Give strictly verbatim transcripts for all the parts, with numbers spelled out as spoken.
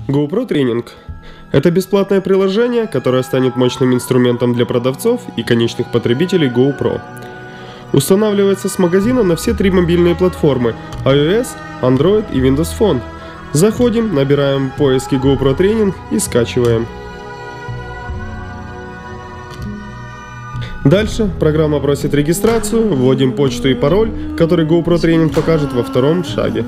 GoPro Training – это бесплатное приложение, которое станет мощным инструментом для продавцов и конечных потребителей GoPro. Устанавливается с магазина на все три мобильные платформы – iOS, Android и Windows Phone. Заходим, набираем в поиске GoPro Training и скачиваем. Дальше программа просит регистрацию, вводим почту и пароль, который GoPro Training покажет во втором шаге.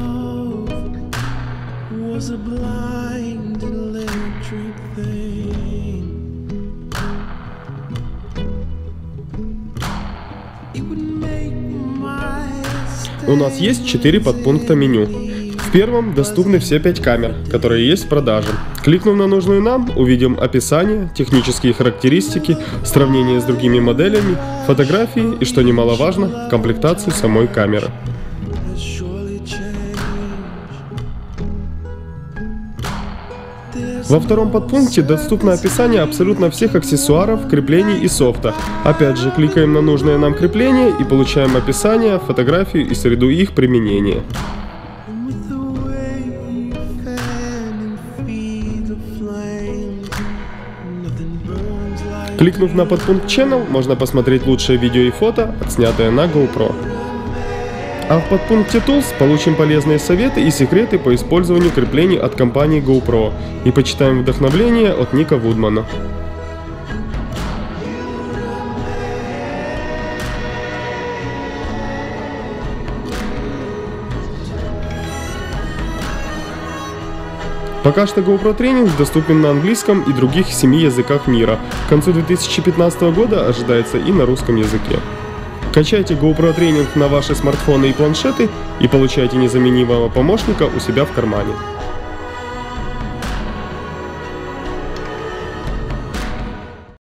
У нас есть четыре подпункта меню. В первом доступны все пять камер, которые есть в продаже. Кликнув на нужную нам, увидим описание, технические характеристики, сравнение с другими моделями, фотографии и, что немаловажно, комплектацию самой камеры. Во втором подпункте доступно описание абсолютно всех аксессуаров, креплений и софта. Опять же, кликаем на нужное нам крепление и получаем описание, фотографию и среду их применения. Кликнув на подпункт Channel, можно посмотреть лучшее видео и фото, отснятое на GoPro. А в подпункте Tools получим полезные советы и секреты по использованию креплений от компании GoPro и почитаем вдохновление от Ника Вудмана. Пока что GoPro Training доступен на английском и других семи языках мира. К концу две тысячи пятнадцатого года ожидается и на русском языке. Качайте GoPro Training на ваши смартфоны и планшеты и получайте незаменимого помощника у себя в кармане.